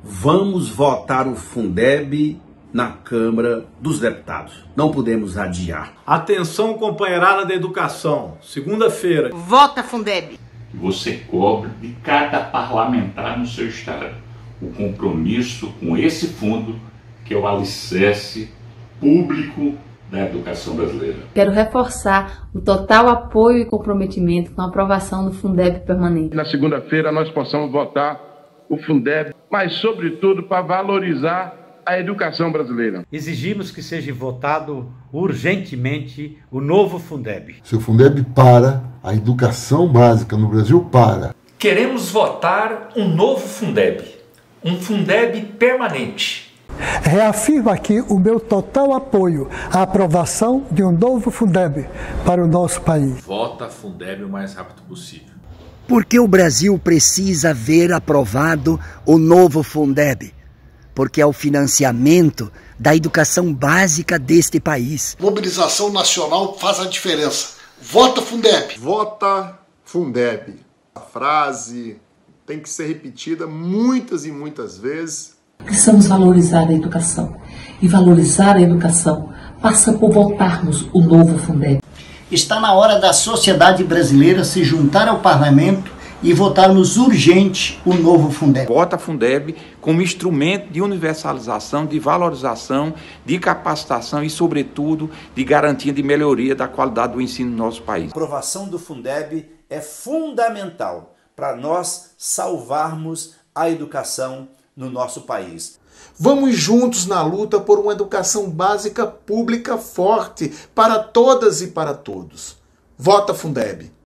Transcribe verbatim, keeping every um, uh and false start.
Vamos votar o Fundeb na Câmara dos Deputados. Não podemos adiar. Atenção, companheirada da educação. Segunda-feira. Vota Fundeb. Que você cobre de cada parlamentar no seu estado o compromisso com esse fundo, que é o alicerce público da educação brasileira. Quero reforçar o total apoio e comprometimento com a aprovação do Fundeb permanente. Na segunda-feira nós possamos votar o Fundeb, mas sobretudo para valorizar a educação brasileira. Exigimos que seja votado urgentemente o novo Fundeb. Se o Fundeb para, a educação básica no Brasil para. Queremos votar um novo Fundeb, um Fundeb permanente. Reafirmo aqui o meu total apoio à aprovação de um novo Fundeb para o nosso país. Vota Fundeb o mais rápido possível. Porque o Brasil precisa ver aprovado o novo Fundeb? Porque é o financiamento da educação básica deste país. Mobilização nacional faz a diferença. Vota Fundeb. Vota Fundeb. A frase tem que ser repetida muitas e muitas vezes. Precisamos valorizar a educação. E valorizar a educação passa por votarmos o novo Fundeb. Está na hora da sociedade brasileira se juntar ao parlamento e votarmos urgente o novo Fundeb. Vota Fundeb como instrumento de universalização, de valorização, de capacitação e, sobretudo, de garantia de melhoria da qualidade do ensino no nosso país. A aprovação do Fundeb é fundamental para nós salvarmos a educação no nosso país. Vamos juntos na luta por uma educação básica pública forte para todas e para todos. Vota Fundeb.